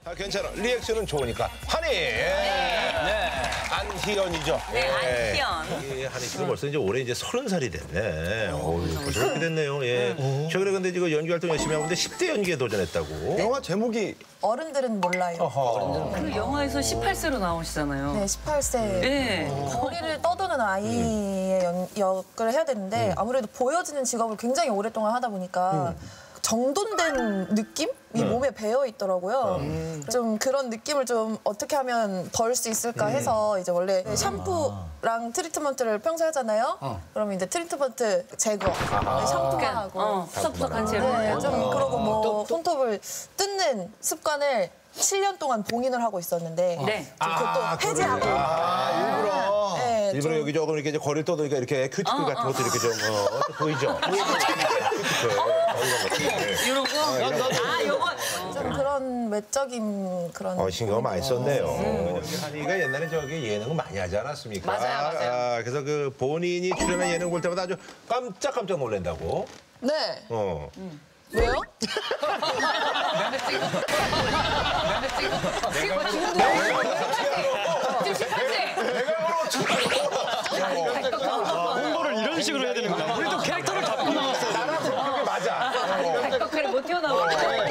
아, 괜찮아. 리액션은 좋으니까. 한희! 네. 안희연이죠. 네, 안희연. 예, 한희 씨가 벌써 이제 올해 이제 30살이 됐네. 벌써 그렇게 됐네요. 예. 최근에 근데 지금 연기 활동 열심히 하고 있는데 10대 연기에 도전했다고. 영화 제목이 어른들은 몰라요. 그 영화에서 18세로 나오시잖아요. 네, 18세. 네. 거리를 떠도는 아이의 역을 해야 되는데 아무래도 보여지는 직업을 굉장히 오랫동안 하다 보니까 정돈된 느낌이 몸에 배어 있더라고요. 좀 그런 느낌을 좀 어떻게 하면 덜 수 있을까 해서 이제 원래 샴푸랑 트리트먼트를 평소에 하잖아요. 그러면 이제 트리트먼트 제거, 샴푸하고 푸석푸석한 채로. 네, 좀 그러고 뭐 손톱을 뜯는 습관을 7년 동안 봉인을 하고 있었는데 네. 그것도 해제하고 일부러 네, 일부러 여기 조금 이렇게 이제 거리를 떠도니까 이렇게 큐티클 같은 것도 이렇게 좀 보이죠? 큐티클. 이런 거? 아, 요거. 좀 그런 외적인 그런 신경을 많이 썼네요. 한이가 옛날에 저기 예능을 많이 하지 않았습니까? 맞아요. 아, 그래서 그 본인이 출연한 예능 볼 때마다 아주 깜짝깜짝 놀란다고. 네. 왜요? 홍보를 이런 식으로 해야 되는구나. 우리도 캐릭터를 잡고 나왔어요. 그게 맞아. 백덕하게 못 튀어나오고.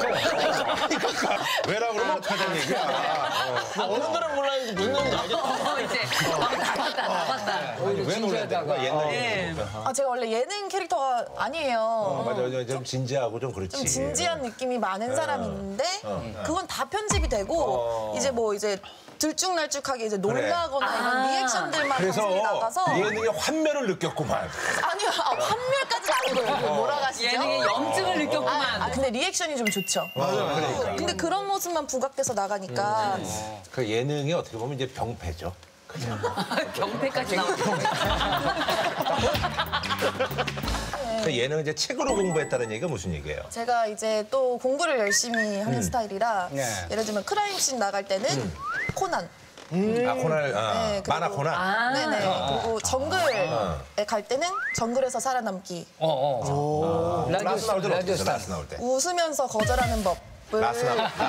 왜라 그러면 어떡하자는 얘기야. 어른들은 몰라요. 무슨 말인지 알겠다. 이제 나봤다. 아니, 왜 놀란다는 거야? 옛날에. 아 제가 원래 예능 캐릭터가 아니에요. 맞아, 좀 진지하고 좀 그렇지. 좀 진지한 느낌이 많은 사람인데 그건 다 편집이 되고 이제 뭐 이제 들쭉날쭉하게 이제 놀라거나 이런 리액션들만 그래서 방송에 나가서 예능의 환멸을 느꼈구만. 아니요 환멸까지는 아니고요. 몰아가시죠. 예능의 염증을 느꼈구만. 근데 리액션이 좀 좋죠. 맞아, 그러니까. 근데 그런 모습만 부각돼서 나가니까 그 예능이 어떻게 보면 이제 병폐죠. 경패까지 나오죠. 그 예능은 이제 책으로 공부했다는 얘기가 무슨 얘기예요? 제가 이제 또 공부를 열심히 하는 스타일이라 예를 들면 크라임씬 나갈 때는 코난 아, 코난, 네, 만화 그리고- 코난? 네네. 그리고 정글에 갈 때는 정글에서 살아남기. 라스 나올 때는 어떻게 했어, 라스 나올 때? 웃으면서 거절하는 법을 라스 나올 때.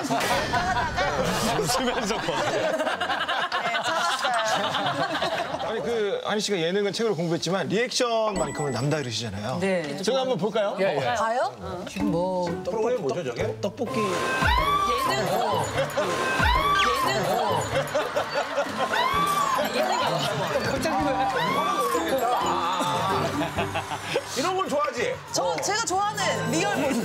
웃으면서 네, 찾았어요. 아니 그 한희 씨가 예능은 책으로 공부했지만 리액션만큼은 남다르시잖아요. 네. 저희 한번 볼까요? 봐요? 프로그램 뭐죠, 저게? 떡볶이. 이런 걸 좋아하지? 제가 좋아하는 리얼 모습.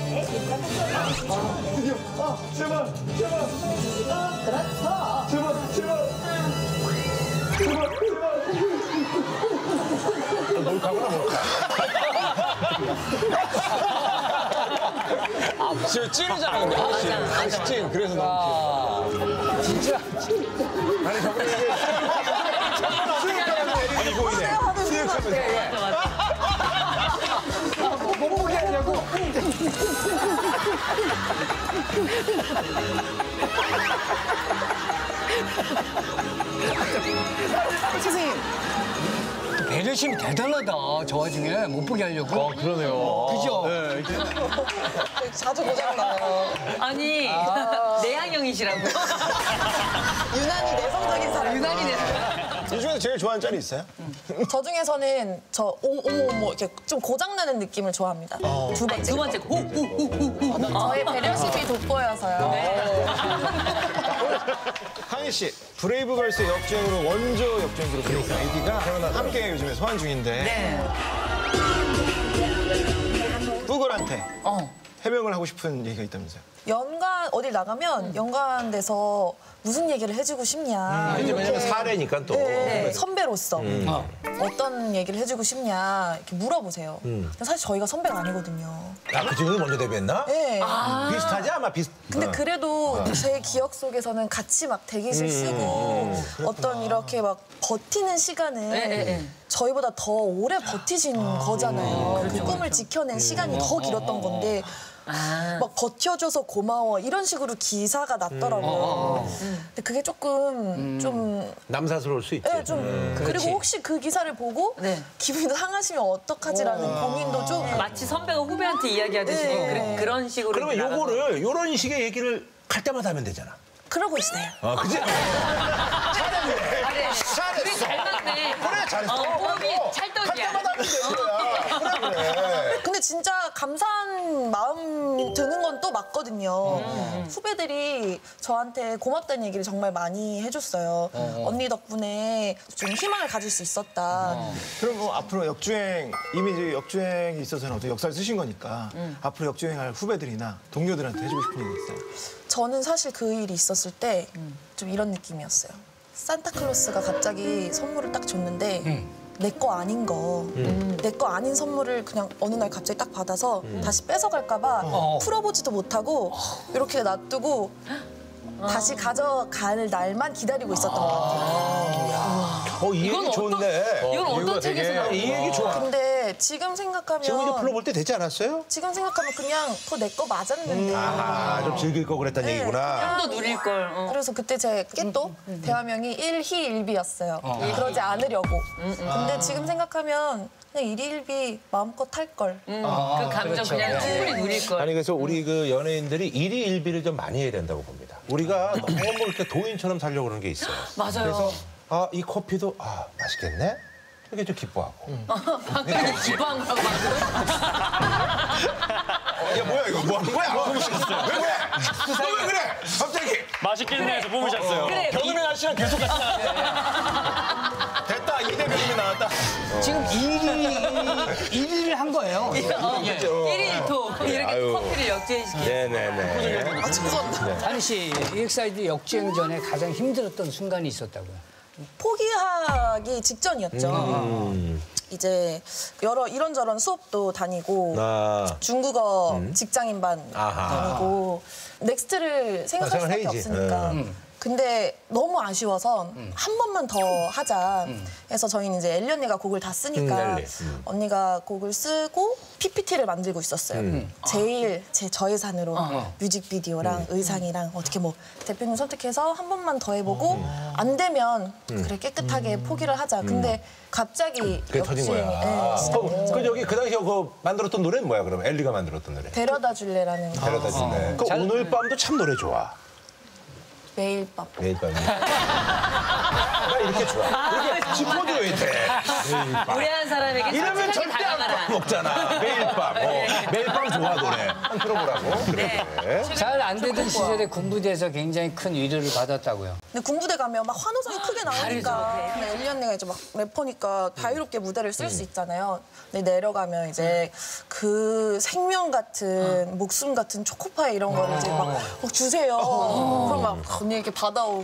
몰카구나, 몰카. 지금 찐이잖아, 근데 한희 씨. 찐. 그래서 너무 진짜. 아니, 저번에 이게 아니, 보이네. 수익하면서. 못 보게 하려고. 선생님. 배려심이 대단하다. 저 와중에 못 보게 하려고. 그러네요. 그죠? 자주 고장나요. 아니, 내향형이시라고. 유난히 내성적인 사람. 유난히 이 중에서 제일 좋아하는 짤이 있어요? 저 중에서는 어머 이렇게 좀 고장나는 느낌을 좋아합니다. 두 번째. 두 번째, 후. 저의 배려심이 돋보여서요. 한희 씨, 브레이브걸스의 역주행으로 원조 역주행 그룹 아이디가 함께 요즘에 소환 중인데 네. 뿌걸한테 해명을 하고 싶은 얘기가 있다면서요? 연관 어딜 나가면 연관돼서 무슨 얘기를 해주고 싶냐. 이제 왜냐면 사례니까 또. 네, 선배로서 어떤 얘기를 해주고 싶냐 이렇게 물어보세요. 근데 사실 저희가 선배가 아니거든요. 아, 그 친구는 먼저 데뷔했나? 네. 비슷하지, 아마 비슷. 근데 그래도 제 기억 속에서는 같이 막 대기실 쓰고 어떤 이렇게 막 버티는 시간은 저희보다 더 오래 버티신 거잖아요. 그 꿈을 지켜낸 시간이 더 길었던 건데 막 버텨줘서 고마워 이런 식으로 기사가 났더라고요. 근데 그게 조금 좀 남사스러울 수 있지. 네, 좀 그리고 혹시 그 기사를 보고 네. 기분이 상하시면 어떡하지라는 고민도 좀 마치 선배가 후배한테 이야기하듯이 네. 그런 식으로. 그러면 나가서. 요거를, 요런 식의 얘기를 갈 때마다 하면 되잖아. 그러고 있어요. 그지? 잘했네. 그래, 잘 맞네. 그래, 잘했어. 몸이 갈 찰떡이야. 때마다 하면 되는 거야. 그래. 근데 진짜 감사한 마음 드는 건 또 맞거든요. 후배들이 저한테 고맙다는 얘기를 정말 많이 해줬어요. 언니 덕분에 좀 희망을 가질 수 있었다. 그럼 뭐 앞으로 역주행, 이미 이제 역주행이 있어서는 어떤 역사를 쓰신 거니까 앞으로 역주행할 후배들이나 동료들한테 해주고 싶은 얘기 있어요? 저는 사실 그 일이 있었을 때 좀 이런 느낌이었어요. 산타클로스가 갑자기 선물을 딱 줬는데 내 거 아닌 거, 내 거 아닌 선물을 그냥 어느 날 갑자기 딱 받아서 다시 뺏어갈까 봐 풀어보지도 못하고 이렇게 놔두고 다시 가져갈 날만 기다리고 있었던 것 같아요. 이 얘기 좋네. 이건 어떤 책에서 나온 이 거야? 얘기 좋아. 근데 지금 생각하면 지금 이제 불러볼 때 되지 않았어요? 지금 생각하면 그냥 그거 내 거 맞았는데 좀 즐길 거 그랬단 네, 얘기구나. 좀 더 누릴 걸. 그래서 그때 제 깨또 대화명이 일희일비였어요. 그러지 않으려고. 근데 지금 생각하면 그냥 일희일비 마음껏 할 걸. 그 감정 그냥 충분히 누릴 걸. 아니 그래서 우리 그 연예인들이 일희일비를 좀 많이 해야 된다고 봅니다. 우리가 너무 이렇게 도인처럼 살려고 그러는 게 있어요. 맞아요. 그래서 이 커피도 맛있겠네? 이렇게 좀 기뻐하고. 방금 기부한 거라고 막. 야 뭐야 이거 뭐 하는 거야? 왜 그래? 너 왜 그래? 갑자기. 맛있겠네 해서 뽑으셨어요. 그래. 경은의 아저씨랑 계속 같이 됐다, 이대변인이 나왔다. 지금 1위를 한 거예요. 1일1토 이렇게 아유. 커피를 역주행시키고. 네네네. 죄송합니다. 한희 씨, EXID 역주행 전에 가장 힘들었던 순간이 있었다고요. 포기하기 직전이었죠. 이제 여러 이런저런 수업도 다니고 중국어 직장인반 다니고 넥스트를 생각할 수밖에 생각해야지. 없으니까. 근데 너무 아쉬워서 한 번만 더 하자 해서 저희는 이제 엘리 언니가 곡을 다 쓰니까 엘리. 언니가 곡을 쓰고 PPT를 만들고 있었어요. 제일 저의 산으로 뮤직비디오랑 의상이랑 어떻게 뭐 대표님 선택해서 한 번만 더 해보고 안 되면 그래 깨끗하게 포기를 하자. 근데 갑자기 그게 터진 역주행이 거야. 시작돼서 그 저기 그 당시에 그 만들었던 노래는 뭐야 그럼? 엘리가 만들었던 노래. 데려다 줄래라는 데려다 줄래. 그 오늘 밤도 참 노래 좋아. 매일 밤. 매일 밤. 나 이렇게 좋아. 이렇게 짚어줘야 돼. 매일 밤. 무례한 사람에게 이러면 솔직하게 절대 안 다가가라. 먹잖아. 매일 밤. 매일 밤 좋아 노래. 한번 들어보라고. 그래. 잘 안 되던 시절에 군부대에서 굉장히 큰 위로를 받았다고요. 근데 군부대 가면 막 환호성이 크게 나오니까 근데 엘리 언니가 이제 막 래퍼니까 자유롭게 무대를 쓸 수 있잖아요. 근데 내려가면 이제 그 생명 같은 목숨 같은 초코파이 이런 거를 이제 막 주세요. 그럼 막 언니 이렇게 받아오고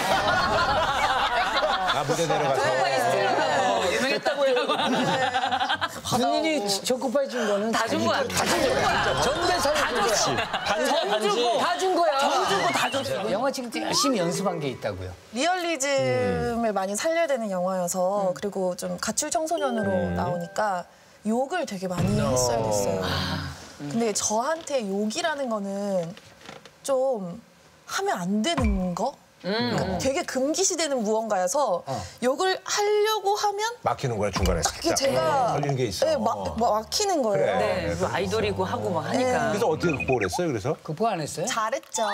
무대 내려가서. 유명했다고 해요. 군인이 초코파이 준 거는 다 준 거야. 다 준 거야. 전대사를 준 거야. 다 준 거야. 정 주고 다 줬어. 영화 찍을 때 열심히 연습한 게 있다고요. 리얼리즘을 많이 살려야 되는 영화여서 그리고 좀 가출 청소년으로 나오니까 욕을 되게 많이 했어야 됐어요. 근데 저한테 욕이라는 거는 좀 하면 안 되는 거? 그러니까 되게 금기시되는 무언가여서 욕을 하려고 하면 막히는 거야 중간에. 그게 제가 걸리는 게 있어. 네, 막히는 거예요. 그래. 네, 그리고 아이돌이고 하고 막 하니까. 그래서 어떻게 극복을 했어요? 그래서 극복 안 했어요? 잘했죠.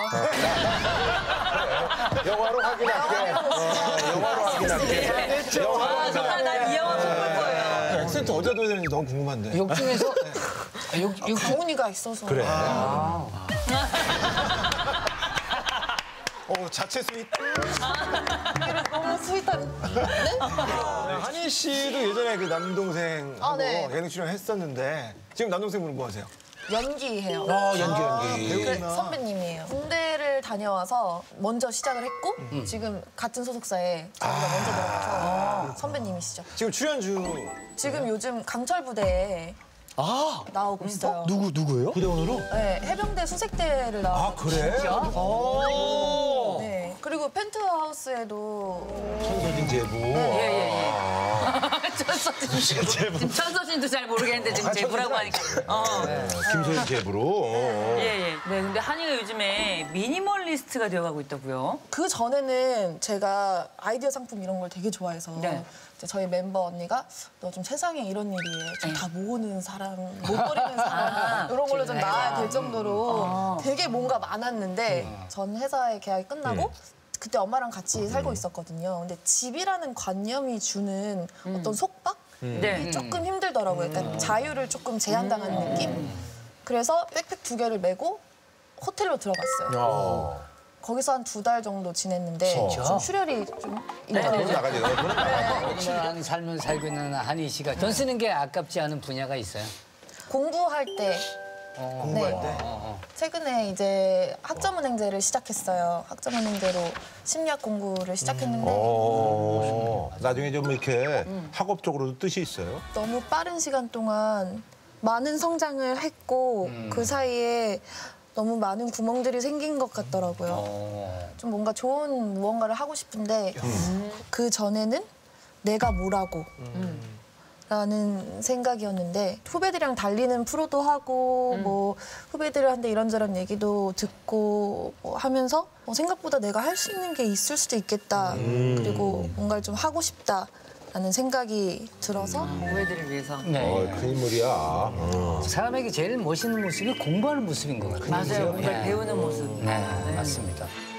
영화로 확인할게. 영화로 확인할게. 아, 정말 난 이 영화 꼭 볼 거예요. 액센트 어디다 둬야 되는지 너무 궁금한데. 욕 중에서 강훈이가 있어서. 그래. 자체 스윗. 너무 스윗한. 네? 한희 씨도 예전에 그 남동생하고 네. 예능 출연했었는데 지금 남동생분은 뭐 하세요? 연기해요. 연기. 그 선배님이에요. 군대를 다녀와서 먼저 시작을 했고 지금 같은 소속사에 저보다 먼저 들어가서 선배님이시죠. 지금 출연주 지금 요즘 강철 부대에 나오고 있어요. 누구예요? 부대원으로? 네, 해병대 수색대를 나오고 그래? 네. 그리고 펜트하우스에도 천서진 제부. 예. 지금 천서진도 잘 모르겠는데 지금 제부라고 하니까. 김소연 제부로. 예. 네, 근데 한이가 요즘에 미니멀리스트가 되어가고 있다고요? 그 전에는 제가 아이디어 상품 이런 걸 되게 좋아해서 네. 이제 저희 멤버 언니가 너 좀 세상에 이런 일이 좀 다 모으는 사람, 못 버리는 사람 이런 걸로 좀 나아야 될 정도로 되게 뭔가 많았는데 전 회사의 계약이 끝나고 그때 엄마랑 같이 살고 있었거든요. 근데 집이라는 관념이 주는 어떤 속박? 네. 이 조금 힘들더라고요. 그러니까 자유를 조금 제한당한 느낌? 그래서 백팩 2개를 메고 호텔로 들어갔어요. 거기서 한 2달 정도 지냈는데 좀 출혈이 좀 있더라고요. 돈 나가지. 돈 나가. 건강한 삶을 살고 있는 한희 씨가 돈 쓰는 게 아깝지 않은 분야가 있어요? 공부할 때 최근에 이제 학점은행제를 시작했어요. 학점은행제로 심리학 공부를 시작했는데 나중에 좀 이렇게 학업적으로도 뜻이 있어요? 너무 빠른 시간 동안 많은 성장을 했고 그 사이에 너무 많은 구멍들이 생긴 것 같더라고요. 좀 뭔가 좋은 무언가를 하고 싶은데 그 전에는 내가 뭐라고 라는 생각이었는데 후배들이랑 달리는 프로도 하고 뭐 후배들한테 이런저런 얘기도 듣고 뭐 하면서 생각보다 내가 할 수 있는 게 있을 수도 있겠다. 그리고 뭔가를 좀 하고 싶다라는 생각이 들어서 후배들을 위해서. 네. 큰 인물이야. 사람에게 제일 멋있는 모습이 공부하는 모습인 것 같아요. 맞아요. 그죠? 뭔가 예. 배우는 모습. 네, 맞습니다.